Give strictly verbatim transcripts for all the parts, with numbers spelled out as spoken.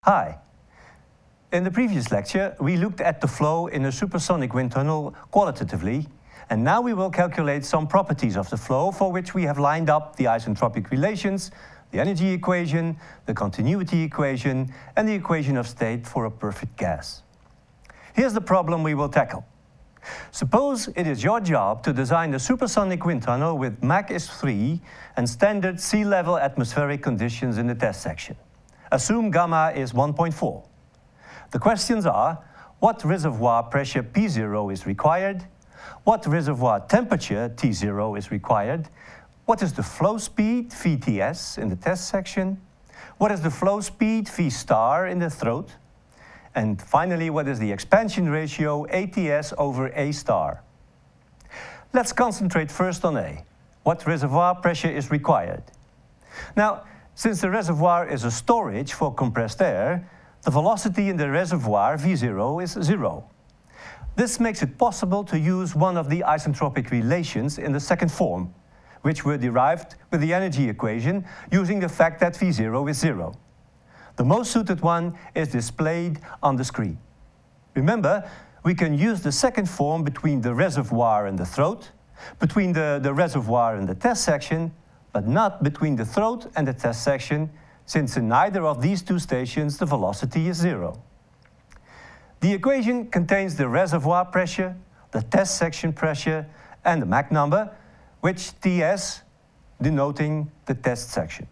Hi. In the previous lecture, we looked at the flow in a supersonic wind tunnel qualitatively, and now we will calculate some properties of the flow for which we have lined up the isentropic relations, the energy equation, the continuity equation, and the equation of state for a perfect gas. Here's the problem we will tackle. Suppose it is your job to design a supersonic wind tunnel with Mach is three and standard sea level atmospheric conditions in the test section. Assume gamma is one point four. The questions are, what reservoir pressure P zero is required? What reservoir temperature T zero is required? What is the flow speed V T S in the test section? What is the flow speed V star in the throat? And finally, what is the expansion ratio A T S over A star? Let's concentrate first on A. What reservoir pressure is required? Now, since the reservoir is a storage for compressed air, the velocity in the reservoir V zero is zero. This makes it possible to use one of the isentropic relations in the second form, which were derived with the energy equation using the fact that V zero is zero. The most suited one is displayed on the screen. Remember, we can use the second form between the reservoir and the throat, between the, the reservoir and the test section, but not between the throat and the test section, since in neither of these two stations the velocity is zero. The equation contains the reservoir pressure, the test section pressure, and the Mach number, which T S denoting the test section.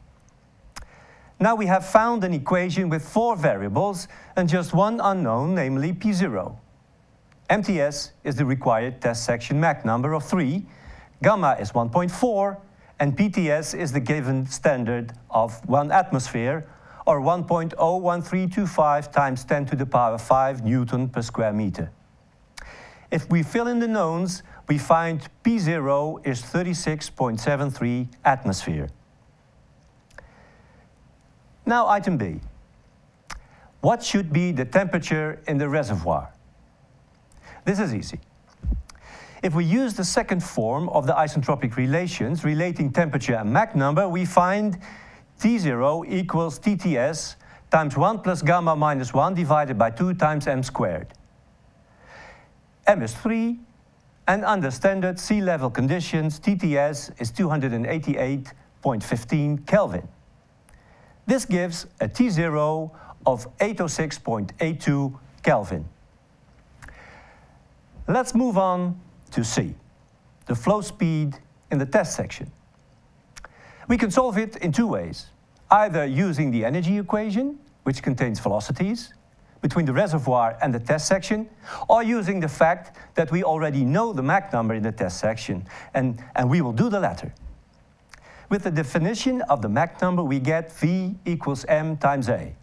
Now we have found an equation with four variables and just one unknown, namely P zero. M T S is the required test section Mach number of three, gamma is one point four, and P T S is the given standard of one atmosphere, or one point zero one three two five times ten to the power five Newton per square meter. If we fill in the knowns, we find P zero is thirty-six point seven three atmosphere. Now item B. What should be the temperature in the reservoir? This is easy. If we use the second form of the isentropic relations relating temperature and Mach number, we find T zero equals T T S times one plus gamma minus one divided by two times m squared. M is three, and under standard sea level conditions, T T S is two hundred eighty-eight point one five Kelvin. This gives a T zero of eight hundred six point eight two Kelvin. Let's move on to C, the flow speed in the test section. We can solve it in two ways, either using the energy equation, which contains velocities, between the reservoir and the test section, or using the fact that we already know the Mach number in the test section, and, and we will do the latter. With the definition of the Mach number, we get V equals m times A.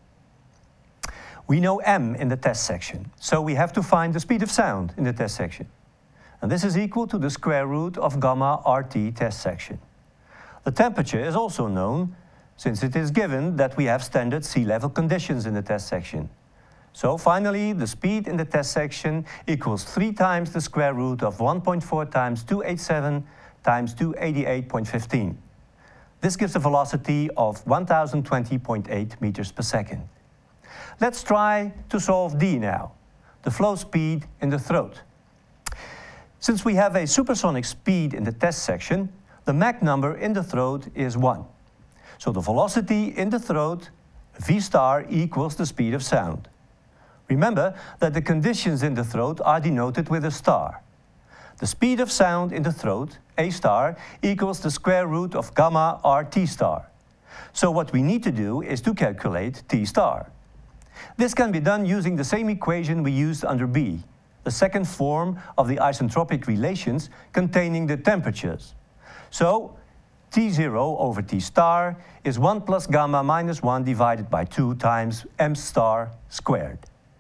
We know m in the test section, so we have to find the speed of sound in the test section. And this is equal to the square root of gamma R T test section. The temperature is also known, since it is given that we have standard sea level conditions in the test section. So finally, the speed in the test section equals three times the square root of one point four times two hundred eighty-seven times two hundred eighty-eight point one five. This gives a velocity of one thousand twenty point eight meters per second. Let's try to solve D now, the flow speed in the throat. Since we have a supersonic speed in the test section, the Mach number in the throat is one. So the velocity in the throat, V star, equals the speed of sound. Remember that the conditions in the throat are denoted with a star. The speed of sound in the throat, A star, equals the square root of gamma R T star. So what we need to do is to calculate T star. This can be done using the same equation we used under B, the second form of the isentropic relations containing the temperatures. So T zero over T star is one plus gamma minus one divided by two times m star squared.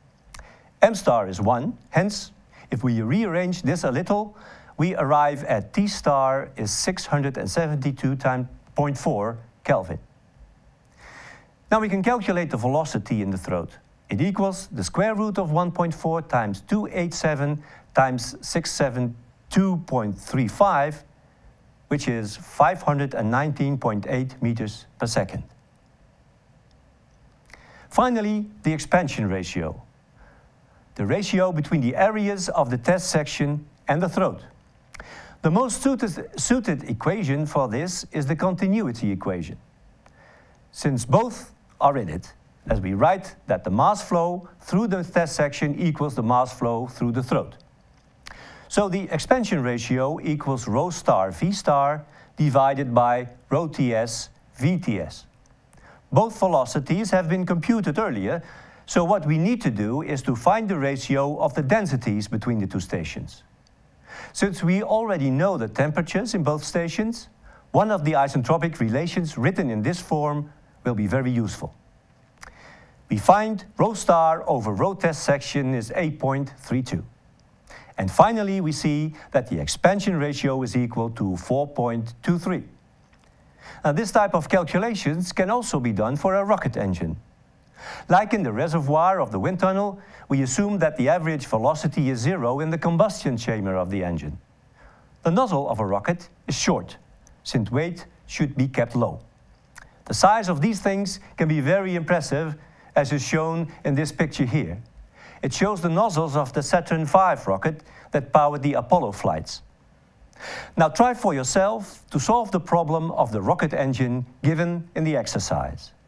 M star is one, hence, if we rearrange this a little, we arrive at T star is six hundred seventy-two point four Kelvin. Now we can calculate the velocity in the throat. It equals the square root of one point four times two hundred eighty-seven times six hundred seventy-two point three five, which is five hundred nineteen point eight meters per second. Finally, the expansion ratio, the ratio between the areas of the test section and the throat. The most suited, suited equation for this is the continuity equation, since both are in it, as we write that the mass flow through the test section equals the mass flow through the throat. So the expansion ratio equals rho star V star divided by rho T S V T S. Both velocities have been computed earlier, so what we need to do is to find the ratio of the densities between the two stations. Since we already know the temperatures in both stations, one of the isentropic relations written in this form will be very useful. We find rho star over rho test section is eight point three two. And finally, we see that the expansion ratio is equal to four point two three. Now, this type of calculations can also be done for a rocket engine. Like in the reservoir of the wind tunnel, we assume that the average velocity is zero in the combustion chamber of the engine. The nozzle of a rocket is short, since weight should be kept low. The size of these things can be very impressive, as is shown in this picture here. It shows the nozzles of the Saturn five rocket that powered the Apollo flights. Now try for yourself to solve the problem of the rocket engine given in the exercise.